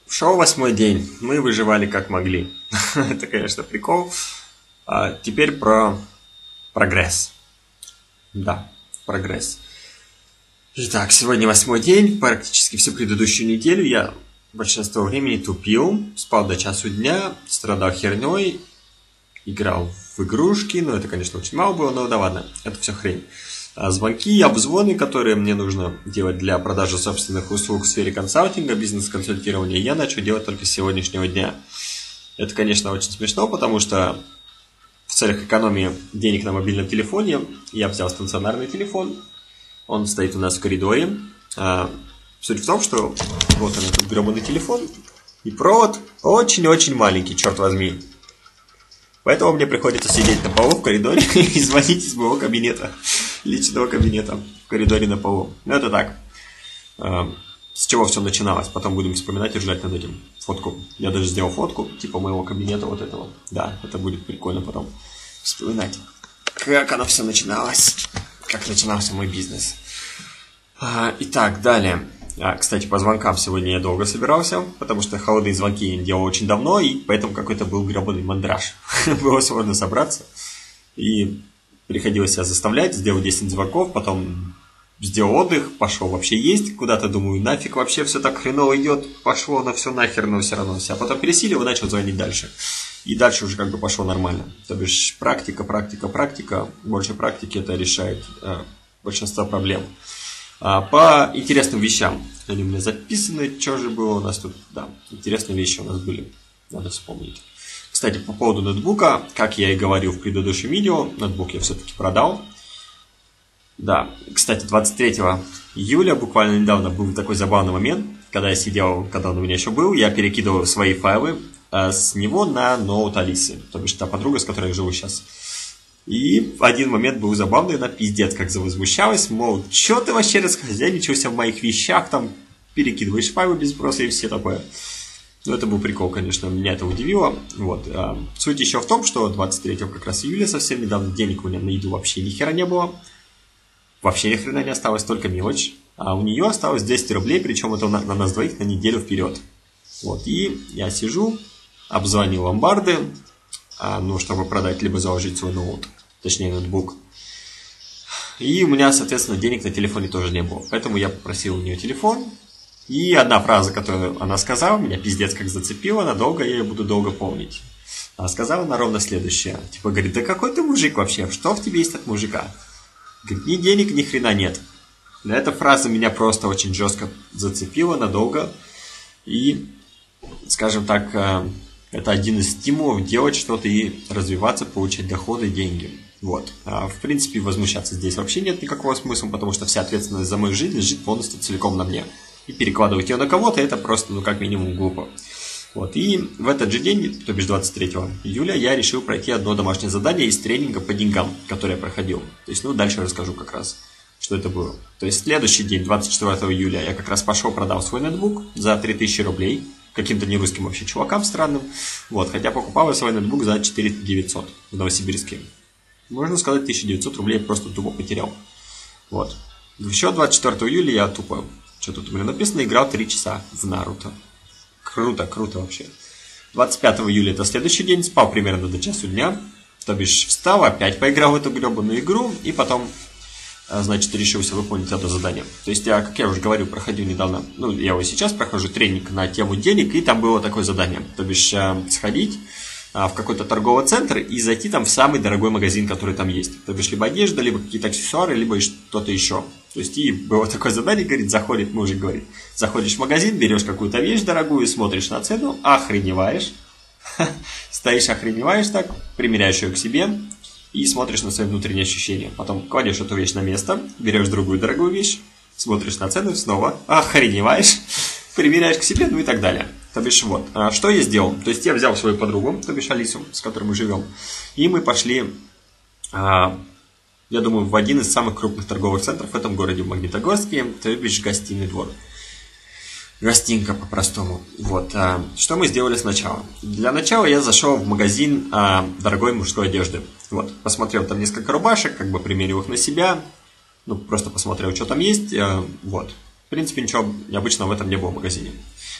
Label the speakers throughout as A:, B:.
A: Шел 8-й день, мы выживали как могли. Это, конечно, прикол. А теперь про прогресс. Да, прогресс. Итак, сегодня 8-й день, практически всю предыдущую неделю я большинство времени тупил, спал до часу дня, страдал херней, играл в игрушки, это, конечно, очень мало было, но да ладно, это все хрень. Звонки, обзвоны, которые мне нужно делать для продажи собственных услуг в сфере консалтинга, бизнес-консультирования, я начал делать только с сегодняшнего дня. Это, конечно, очень смешно, потому что в целях экономии денег на мобильном телефоне я взял стационарный телефон. Он стоит у нас в коридоре. Суть в том, что вот он, этот гребаный телефон, и провод очень-очень маленький, черт возьми. Поэтому мне приходится сидеть на полу в коридоре и звонить из моего кабинета, личного кабинета, в коридоре на полу. Это так. С чего все начиналось. Потом будем вспоминать и ржать над этим. Фотку. Я даже сделал фотку, типа моего кабинета вот этого. Да, это будет прикольно потом вспоминать, как оно все начиналось. Как начинался мой бизнес. Итак, далее. Кстати, по звонкам сегодня я долго собирался, потому что холодные звонки я делал очень давно, и поэтому какой-то был гребаный мандраж. Было сложно собраться. И приходилось себя заставлять, сделал 10 звонков, потом сделал отдых, пошел вообще есть куда-то, думаю, нафиг вообще все так хреново идет, пошло на все нахер, но все равно все. А потом пересилил и начал звонить дальше. И дальше уже как бы пошло нормально. То бишь практика. Больше практики это решает большинство проблем. По интересным вещам. Они у меня записаны. Что же было у нас тут? Да, интересные вещи у нас были. Надо вспомнить. Кстати, по поводу ноутбука, как я и говорил в предыдущем видео, ноутбук я все-таки продал. Да, кстати, 23 июля, буквально недавно, был такой забавный момент, когда я сидел, когда он у меня еще был, я перекидывал свои файлы с него на ноут Алисы, то бишь та подруга, с которой я живу сейчас. И в один момент был забавный, она пиздец как завозмущалась, мол, что ты вообще расхозяйничался в моих вещах, там перекидываешь файлы без спроса и все такое. Ну, это был прикол, конечно, меня это удивило. Вот. Суть еще в том, что 23 как раз июля, совсем недавно, денег у меня на еду вообще ни хера не было. Вообще ни хрена не осталось, только мелочь. А у нее осталось 200 рублей, причем это на нас двоих на неделю вперед. Вот. И я сижу, обзвонил ломбарды, чтобы продать, либо заложить свой ноут, точнее ноутбук. И у меня, соответственно, денег на телефоне тоже не было. Поэтому я попросил у нее телефон. И одна фраза, которую она сказала, меня пиздец как зацепила, надолго я ее буду долго помнить. Она сказала она ровно следующее. Типа, говорит, да какой ты мужик вообще? Что в тебе есть от мужика? Говорит, ни денег, ни хрена нет. Эта фраза меня просто очень жестко зацепила надолго. И, скажем так, это один из стимулов делать что-то и развиваться, получать доходы, деньги. Вот. В принципе, возмущаться здесь вообще нет никакого смысла, потому что вся ответственность за мою жизнь лежит полностью целиком на мне. И перекладывать ее на кого-то, это просто, как минимум, глупо. Вот. И в этот же день, то бишь 23 июля, я решил пройти одно домашнее задание из тренинга по деньгам, который я проходил. То есть, дальше расскажу как раз, что это было. То есть, следующий день, 24 июля, я как раз пошел, продал свой ноутбук за 3000 рублей. Каким-то нерусским вообще чувакам странным. Вот. Хотя покупал я свой ноутбук за 4900 в Новосибирске. Можно сказать, 1900 рублей я просто тупо потерял. Вот. Еще 24 июля я тупо, что тут у меня написано, играл 3 часа в Наруто. Круто вообще. 25 июля это следующий день, спал примерно до часу дня. То бишь встал, опять поиграл в эту гребаную игру, и потом, значит, решился выполнить это задание. То есть я, как я уже говорил, проходил недавно, я вот сейчас прохожу тренинг на тему денег, и там было такое задание. То бишь сходить в какой-то торговый центр и зайти там в самый дорогой магазин, который там есть. То бишь либо одежда, либо какие-то аксессуары, либо что-то еще. То есть и было такое задание, говорит, мужик говорит, заходишь в магазин, берешь какую-то вещь дорогую, смотришь на цену, охреневаешь, стоишь, охреневаешь так, примеряешь ее к себе и смотришь на свои внутренние ощущения. Потом кладешь эту вещь на место, берешь другую дорогую вещь, смотришь на цену, снова охреневаешь, примеряешь к себе, и так далее. То бишь вот, что я сделал? То есть я взял свою подругу, то бишь Алису, с которой мы живем, и мы пошли, я думаю, в один из самых крупных торговых центров в этом городе, в Магнитогорске, то бишь гостиный двор. Гостинка по-простому. Вот. Что мы сделали сначала? Для начала я зашел в магазин дорогой мужской одежды. Вот. Посмотрел там несколько рубашек, примерил их на себя. Просто посмотрел, что там есть. Вот. В принципе, ничего необычного в этом не было в магазине.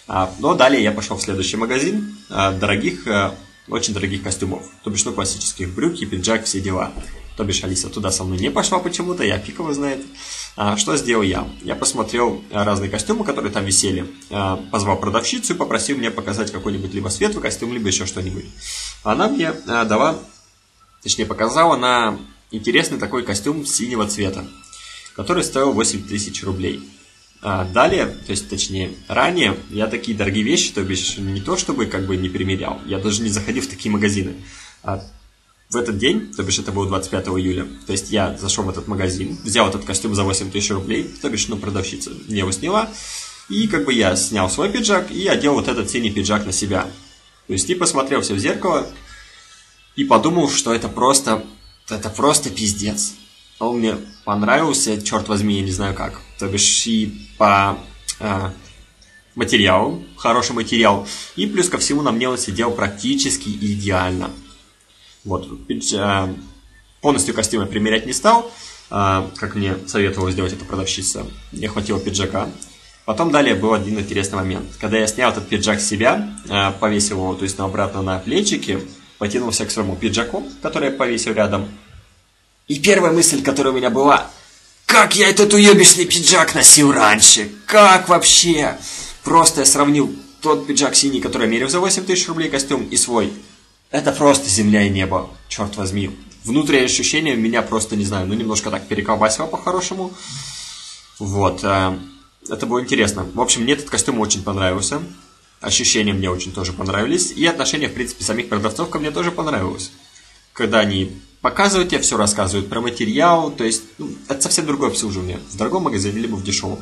A: Но далее я пошел в следующий магазин очень дорогих костюмов. То бишь, классических брюки, пиджак, все дела. То бишь, Алиса туда со мной не пошла почему-то, я фиг его знает. Что сделал я? Я посмотрел разные костюмы, которые там висели. Позвал продавщицу и попросил мне показать какой-нибудь либо светлый костюм, либо еще что-нибудь. Она мне показала на интересный такой костюм синего цвета, который стоил 8000 рублей. Далее, ранее я такие дорогие вещи, то бишь не то чтобы не примерял, я даже не заходил в такие магазины. В этот день, то бишь это было 25 июля, то есть я зашел в этот магазин, взял этот костюм за 8000 рублей, то бишь, продавщица мне его сняла, и я снял свой пиджак и одел вот этот синий пиджак на себя. То есть и посмотрелся в зеркало и подумал, что это просто пиздец. Он мне понравился, черт возьми, я не знаю как. То бишь и по материалу, хороший материал, и плюс ко всему на мне он сидел практически идеально. Вот, полностью костюм я примерять не стал, как мне советовала сделать эта продавщица. Мне хватило пиджака. Потом далее был один интересный момент. Когда я снял этот пиджак с себя, повесил его, то есть обратно на плечики, потянулся к своему пиджаку, который я повесил рядом. И первая мысль, которая у меня была: как я этот уебищный пиджак носил раньше? Как вообще? Просто я сравнил тот пиджак синий, который я мерил за 8000 рублей костюм, и свой. Это просто земля и небо, черт возьми. Внутреннее ощущение меня просто, не знаю, немножко так переколбасило по-хорошему. Вот, это было интересно. В общем, мне этот костюм очень понравился. Ощущения мне очень тоже понравились. И отношение, в принципе, самих продавцов ко мне тоже понравилось. Когда они показывают тебе, все рассказывают про материал, то есть это совсем другое обслуживание. В дорогом магазине, либо в дешевом.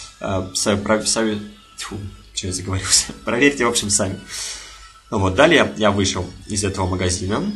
A: Что я заговорился? Проверьте, в общем, сами. Вот, далее я вышел из этого магазина.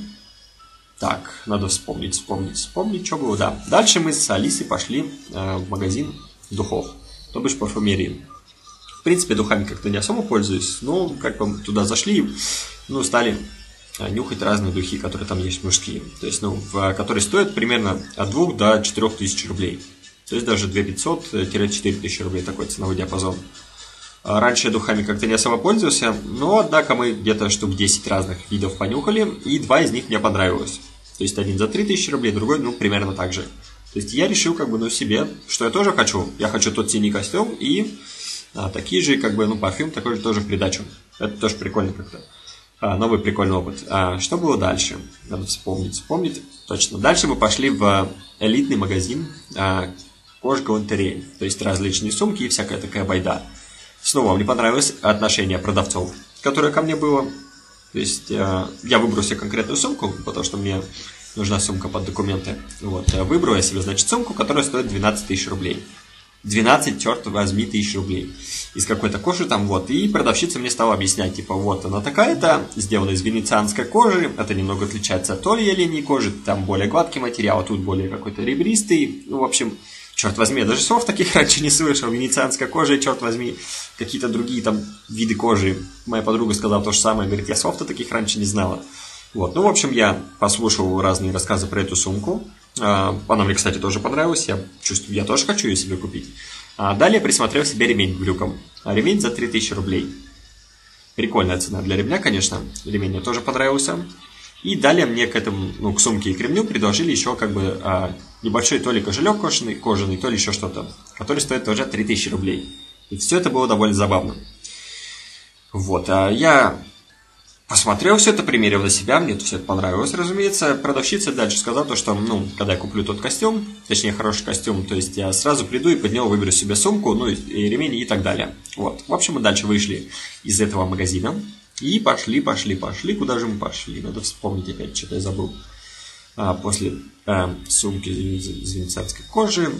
A: Так, надо вспомнить, что было, да. Дальше мы с Алисой пошли в магазин духов, то бишь парфюмерии. В принципе, духами как-то не особо пользуюсь, но туда зашли, стали нюхать разные духи, которые там есть мужские. То есть, которые стоят примерно от 2 до 4 тысяч рублей. То есть даже 2500-4 тысячи рублей такой ценовой диапазон. Раньше я духами как-то не особо пользовался, но, однако, мы где-то штук 10 разных видов понюхали, и 2 из них мне понравилось. То есть, один за 3000 рублей, другой, примерно так же. То есть, я решил, себе, что я тоже хочу. Я хочу тот синий костюм и такие же, парфюм такой же тоже в придачу. Это тоже прикольно как-то. Новый прикольный опыт. Что было дальше? Надо вспомнить. Точно. Дальше мы пошли в элитный магазин кож-галантереи. То есть, различные сумки и всякая такая байда. Снова мне понравилось отношение продавцов, которое ко мне было. То есть я выбрал себе конкретную сумку, потому что мне нужна сумка под документы. Вот, выбрал я себе, сумку, которая стоит 12 тысяч рублей. 12, черт возьми, тысяч рублей. Из какой-то кожи там, вот. И продавщица мне стала объяснять, вот она такая-то, сделана из венецианской кожи, это немного отличается от той линии кожи, там более гладкий материал, а тут более какой-то ребристый. В общем, черт возьми, я даже слов таких раньше не слышал. Венецианская кожа, черт возьми, какие-то другие там виды кожи. Моя подруга сказала то же самое, говорит, я слов-то таких раньше не знала. Вот, в общем, я послушал разные рассказы про эту сумку. Она мне, кстати, тоже понравилась. Я чувствую, я тоже хочу ее себе купить. Далее присмотрел себе ремень к брюкам. Ремень за 3000 рублей. Прикольная цена для ремня, конечно. Ремень мне тоже понравился. И далее мне к этому, к сумке и к ремню предложили еще небольшой то ли кошелек кожаный, то ли еще что-то, который стоит тоже 3000 рублей. И все это было довольно забавно. Вот, я посмотрел все это, примерил на себя, мне все это понравилось, разумеется. Продавщица дальше сказала, что, когда я куплю тот костюм, точнее, хороший костюм, то есть я сразу приду и под него выберу себе сумку, и ремень и так далее. Вот, в общем, мы дальше вышли из этого магазина и пошли. Куда же мы пошли? Надо вспомнить опять, что-то я забыл. После сумки из венецианской кожи,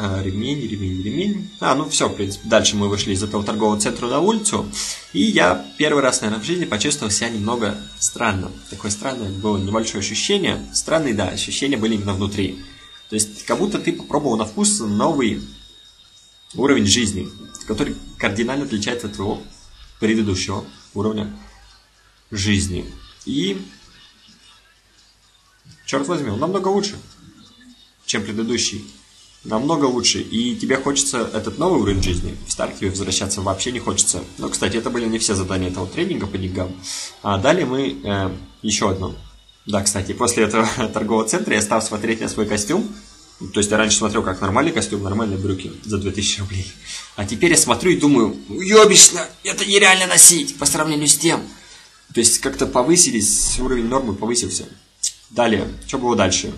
A: ремень. Все, в принципе. Дальше мы вышли из этого торгового центра на улицу, и я первый раз, наверное, в жизни почувствовал себя немного странно. Такое странное было небольшое ощущение. Странные, да, ощущения были именно внутри. То есть, как будто ты попробовал на вкус новый уровень жизни, который кардинально отличается от твоего предыдущего уровня жизни. И черт возьми, он намного лучше, чем предыдущий. намного лучше. И тебе хочется этот новый уровень жизни. В старт тебе возвращаться вообще не хочется. Но, кстати, это были не все задания этого тренинга по деньгам. А далее мы еще одно. Да, кстати, после этого торгового центра я стал смотреть на свой костюм. То есть я раньше смотрел как нормальный костюм, нормальные брюки за 2000 рублей. А теперь я смотрю и думаю, ёбищно, это нереально носить по сравнению с тем. То есть как-то повысились, уровень нормы повысился. Далее, что было дальше?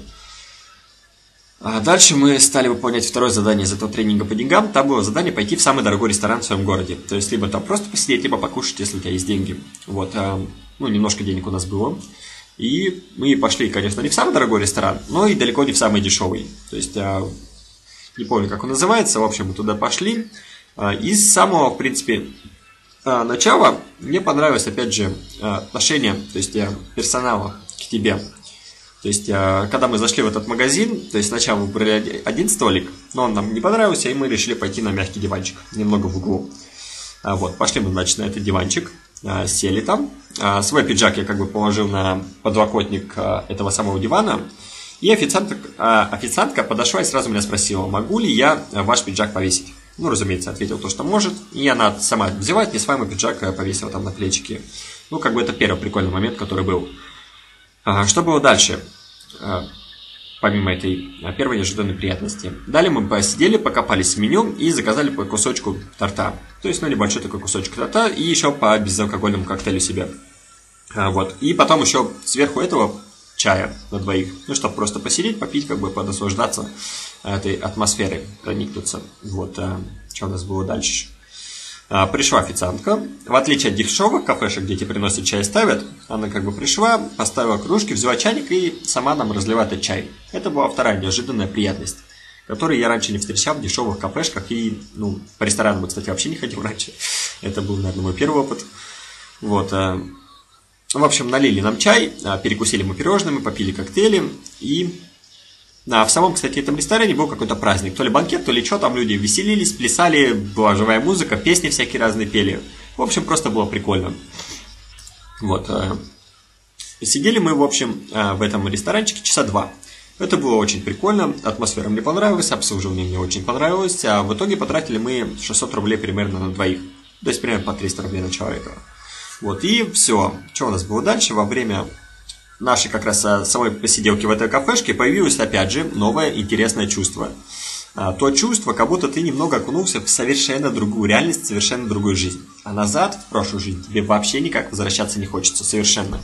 A: Дальше мы стали выполнять второе задание из этого тренинга по деньгам. Там было задание пойти в самый дорогой ресторан в своем городе. То есть либо там просто посидеть, либо покушать, если у тебя есть деньги. Вот, ну, немножко денег у нас было. И мы пошли, конечно, не в самый дорогой ресторан, но и далеко не в самый дешевый. То есть, не помню, как он называется. В общем, мы туда пошли. И с самого, в принципе, начала мне понравилось, опять же, отношение, то есть, персонала к тебе. То есть, когда мы зашли в этот магазин, то есть, сначала мы выбрали один столик, но он нам не понравился, и мы решили пойти на мягкий диванчик, немного в углу. Вот, пошли мы, значит, на этот диванчик. Сели там. Свой пиджак я как бы положил на подлокотник этого самого дивана. И официантка подошла и сразу меня спросила, могу ли я ваш пиджак повесить. Ну, разумеется, ответил то, что может. И она сама взяла, отнесла мой пиджак, повесила там на плечики. Ну, как бы это первый прикольный момент, который был. Что было дальше? Помимо этой первой неожиданной приятности. Далее мы посидели, покопались в меню и заказали по кусочку торта. То есть, ну, небольшой такой кусочек торта и еще по безалкогольному коктейлю себе. Вот. И потом еще сверху этого чая на двоих. Ну, чтобы просто посидеть, попить, как бы подослаждаться этой атмосферой, проникнуться. Вот. Что у нас было дальше? Пришла официантка. В отличие от дешевых кафешек, где тебе приносят чай и ставят, она как бы пришла, поставила кружки, взяла чайник и сама нам разливает этот чай. Это была вторая неожиданная приятность, которую я раньше не встречал в дешевых кафешках. И, ну, по ресторанам, кстати, вообще не ходил раньше. Это был, наверное, мой первый опыт. Вот. В общем, налили нам чай, перекусили мы пирожными, попили коктейли. И в самом, кстати, этом ресторане был какой-то праздник. То ли банкет, то ли что, там люди веселились, плясали, была живая музыка, песни всякие разные пели. В общем, просто было прикольно. Вот. Сидели мы, в общем, в этом ресторанчике часа 2. Это было очень прикольно, атмосфера мне понравилась, обслуживание мне очень понравилось. А в итоге потратили мы 600 рублей примерно на двоих. То есть примерно по 300 рублей на человека. Вот, и все. Что у нас было дальше? Во время нашей как раз самой посиделки в этой кафешке появилось опять же новое интересное чувство. То чувство, как будто ты немного окунулся в совершенно другую реальность, совершенно другую жизнь. А назад, в прошлую жизнь, тебе вообще никак возвращаться не хочется, совершенно.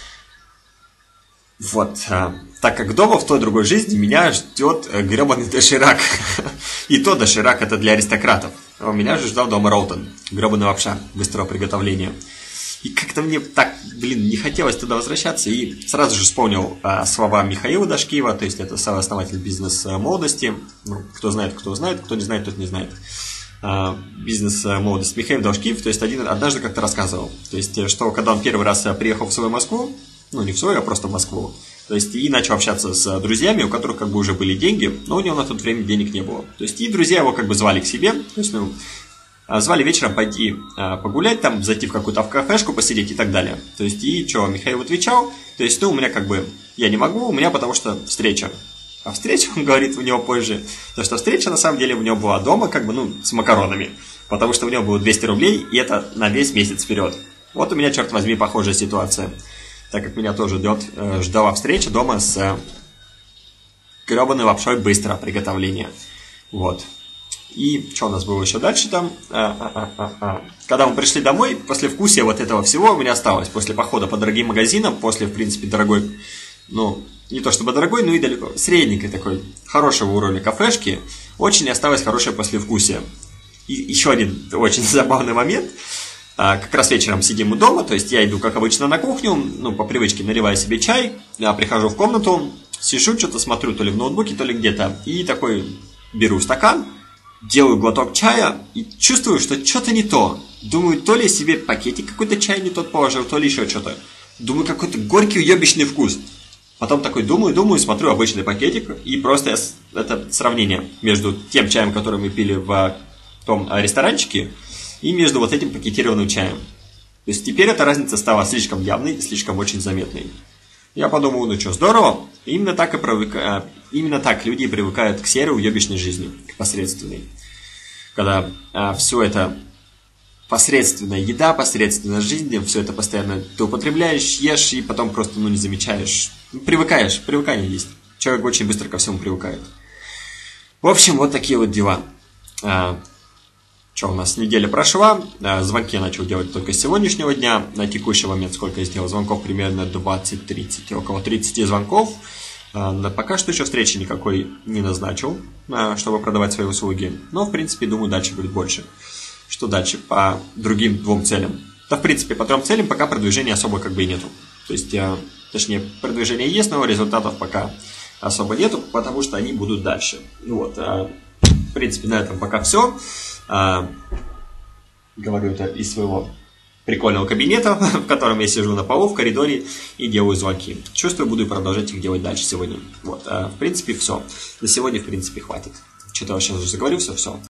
A: Вот, так как дома в той другой жизни меня ждет гребаный доширак. И то доширак это для аристократов. А меня же ждал дома Ролтон, гребаный лапша быстрого приготовления. И как-то мне так, не хотелось туда возвращаться. И сразу же вспомнил слова Михаила Дашкиева, то есть это сооснователь бизнес-молодости. Ну, кто знает, кто не знает, тот не знает. Бизнес-молодость Михаил Дашкиев, то есть однажды как-то рассказывал. То есть, что когда он первый раз приехал в свою Москву, ну не в свою, а просто в Москву, то есть и начал общаться с друзьями, у которых как бы уже были деньги, но у него на тот время денег не было. То есть и друзья его как бы звали к себе, то есть, звали вечером пойти погулять, там, зайти в какую-то кафешку, посидеть и так далее. То есть, и что, Михаил отвечал, то есть, у меня как бы, я не могу, у меня потому что встреча. А встреча, он говорит у него позже, то что встреча на самом деле у него была дома, как бы, с макаронами, потому что у него было 200 рублей, и это на весь месяц вперед. Вот у меня, черт возьми, похожая ситуация, так как меня тоже ждала встреча дома с гребаной лапшой быстрого приготовления. Вот. И что у нас было еще дальше там? Когда мы пришли домой, послевкусие вот этого всего у меня осталось. После похода по дорогим магазинам, после, в принципе, дорогой, не то чтобы дорогой, но и далеко, средненькой такой, хорошего уровня кафешки, очень осталось хорошее послевкусие. И еще один очень забавный момент. Как раз вечером сидим мы дома, то есть я иду, как обычно, на кухню, по привычке наливаю себе чай, прихожу в комнату, сижу, что-то смотрю то ли в ноутбуке, то ли где-то, и такой беру стакан, делаю глоток чая и чувствую, что что-то не то. Думаю, то ли себе пакетик какой-то чай не тот положил, то ли еще что-то. Думаю, какой-то горький уебищный вкус. Потом такой думаю, смотрю обычный пакетик, и просто это сравнение между тем чаем, который мы пили в том ресторанчике, и между вот этим пакетированным чаем. То есть теперь эта разница стала слишком явной, слишком очень заметной. Я подумал, ну что, здорово. Именно так, именно так люди привыкают к серой уебищной жизни, к посредственной. Когда все это посредственная еда, посредственная жизнь, все это постоянно ты употребляешь, ешь и потом просто не замечаешь. Привыкаешь, привыкание есть. Человек очень быстро ко всему привыкает. В общем, вот такие вот дела. Что у нас, неделя прошла, звонки я начал делать только с сегодняшнего дня. На текущий момент сколько я сделал звонков? Примерно 20-30, около 30 звонков. Пока что еще встречи никакой не назначил, чтобы продавать свои услуги. Но, в принципе, думаю, дальше будет больше. Что дальше по другим двум целям? Да, в принципе, по 3 целям пока продвижения особо как бы и нету. То есть, точнее, продвижение есть, но результатов пока особо нету, потому что они будут дальше. Вот, в принципе, на этом пока все. Говорю это из своего прикольного кабинета, в котором я сижу на полу в коридоре и делаю звонки. Чувствую, буду продолжать их делать дальше сегодня. Вот, в принципе, все. На сегодня, в принципе, хватит. Что-то вообще уже заговорился, все.